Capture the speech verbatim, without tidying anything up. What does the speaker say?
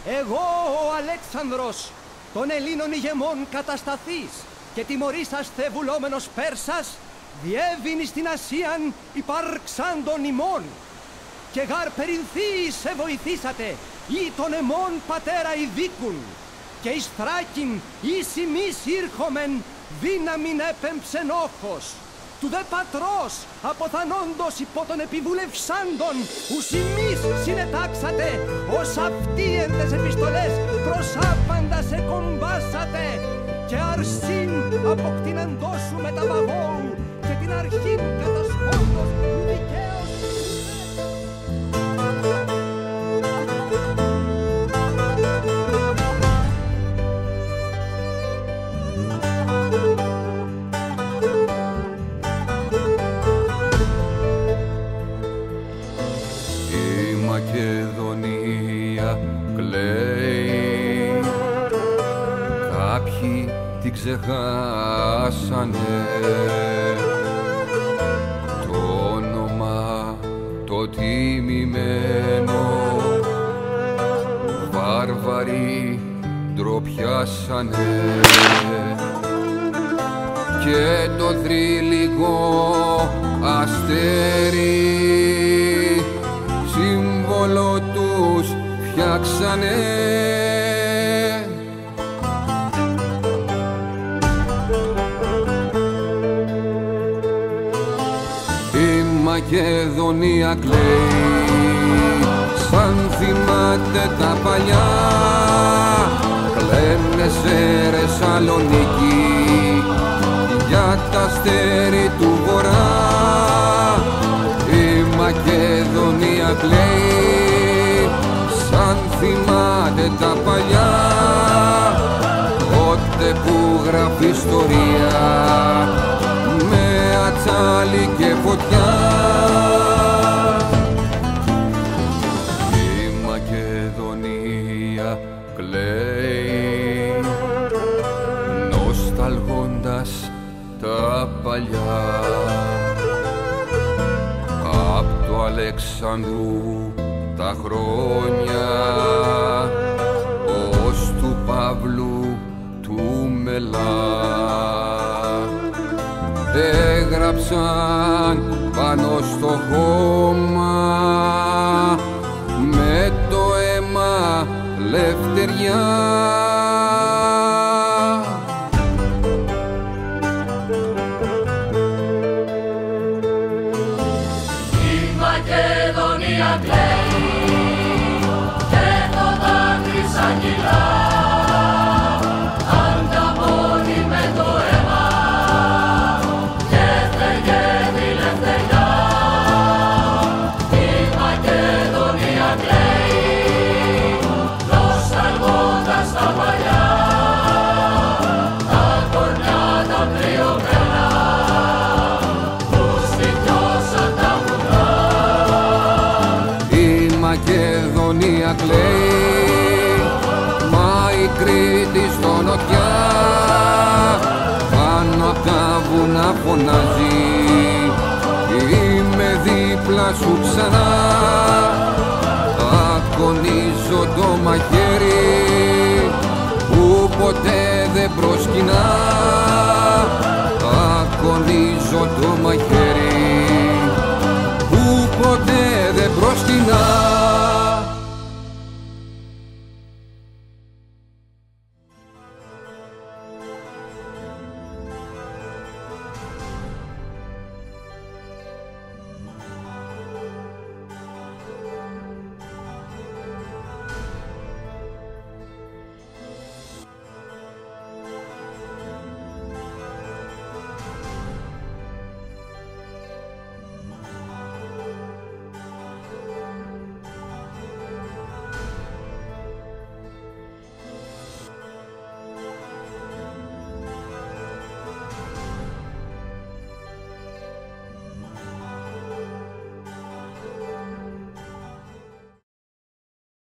Εγώ ο Αλέξανδρος, των Ελλήνων ηγεμών κατασταθής και τιμωρήσας θεβουλόμενος Πέρσας, διέβην στην Ασίαν υπάρξαντων ημών. Και γαρ περινθείς σε βοηθήσατε, ή τον εμών πατέρα ειδίκουν. Και εις Θράκην εις ημείς ήρχομεν, δύναμην έπεμψεν όχος. Του δε πατρός αποθανόντος υπό των επιβουλευσάντων, ους ημείς συνετάξατε, ως αυτοί εν τες επιστολές προς άπαντα σε κομπάσατε. Και αρσήν αποκτήναντός σου με τα βαγόου, και την αρχήν κατασχόντος του δικαίως. Μακεδονία κλαίει, κάποιοι την ξεχάσανε, το όνομα το τιμημένο, βάρβαροι ντροπιάσανε, και το θρυλικό αστέρι σύμβολο τους φτιάξανε. Η Μακεδονία κλαίει, σαν θυμάται τα παλιά, κλαίνε σε Ρεσσαλονίκη για τα αστέρι του βορρά. Η Μακεδονία κλαίει, σαν θυμάται τα παλιά, τότε που γράφει ιστορία με ατσάλι και φωτιά. Η Μακεδονία κλαίει, νοσταλγώντας τα παλιά, απ' το Αλεξανδρού τα χρόνια ως του Παύλου του Μελά. Έγραψαν πάνω στο χώμα με το αίμα λευτεριά. Μακεδονία κλαίει και το δάκρυ σαν κυλά, ανταμώνει με το αίμα και φεγγεύει λευτεριά. Η Μακεδονία κλαίει, νοσταλγώντας τα παλιά, τα κορμιά τα πλειωμένα που στοιχιώσαν τα βουνά. Μακεδονία κλαίει, μα η Κρήτη στο νοτιά, πάνω απ' τα βουνά φωνάζει, είμαι δίπλα σου ξανά. Αγωνίζω το μαχαίρι που ποτέ δεν προσκυνά, αγωνίζω το μαχαίρι